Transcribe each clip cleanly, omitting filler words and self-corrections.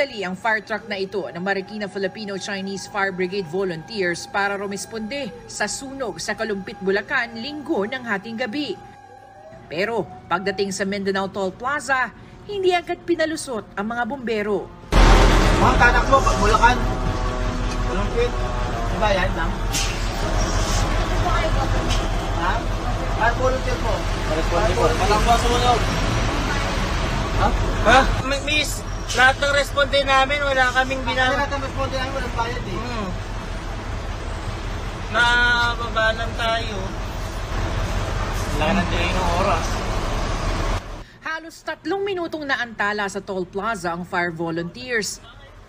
Nagmadali ang fire truck na ito ng Marikina Filipino-Chinese Fire Brigade volunteers para rumisponde sa sunog sa Kalumpit, Bulacan linggo ng hating gabi. Pero pagdating sa Mindanao Toll Plaza, hindi agad pinalusot ang mga bumbero. Mga tanak mo, Bulacan, Kalumpit, diba yan lang? Ha? Fire volunteer po. Walang po sumunog. Ha? Miss, lahat ng responde namin, wala kaming binang... Lahat ng responde namin, walang bayad eh. Nababalan tayo. Wala na tayo ng oras. Halos 3 minutong naantala sa toll plaza ang fire volunteers.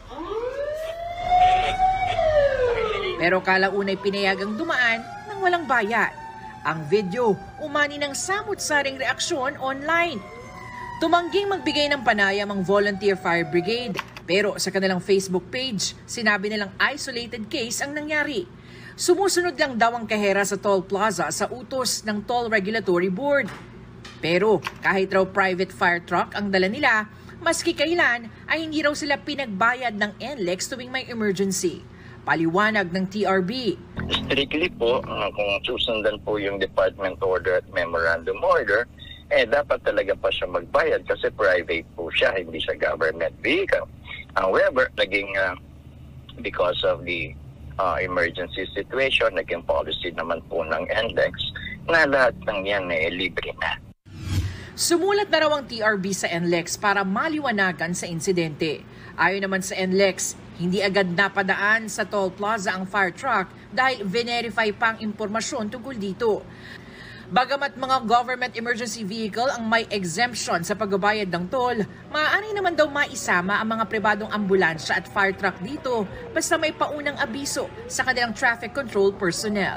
Pero kalaunay pinayagang dumaan nang walang bayad. Ang video, umani ng samut-saring reaksyon online. Tumangging magbigay ng panayam ang Volunteer Fire Brigade. Pero sa kanilang Facebook page, sinabi nilang isolated case ang nangyari. Sumusunod lang daw ang kahera sa toll plaza sa utos ng Toll Regulatory Board. Pero kahit raw private fire truck ang dala nila, maski kailan ay hindi raw sila pinagbayad ng NLEX tuwing may emergency. Paliwanag ng TRB. Strictly po, kung susundan po yung department order at memorandum order, dapat talaga pa siya magbayad kasi private po siya, hindi siya government vehicle. However, naging because of the emergency situation, naging policy naman po ng NLEX na lahat ng yan libre na. Sumulat na raw ang TRB sa NLEX para maliwanagan sa insidente. Ayon naman sa NLEX, hindi agad napadaan sa toll plaza ang fire truck dahil verify pa ang impormasyon tungkol dito. Bagamat mga government emergency vehicle ang may exemption sa pagbabayad ng toll, maaari naman daw maisama ang mga pribadong ambulansya at fire truck dito basta may paunang abiso sa kanilang traffic control personnel.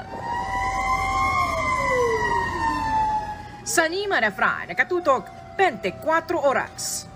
Sanima Refran, nakatutok 24 oras.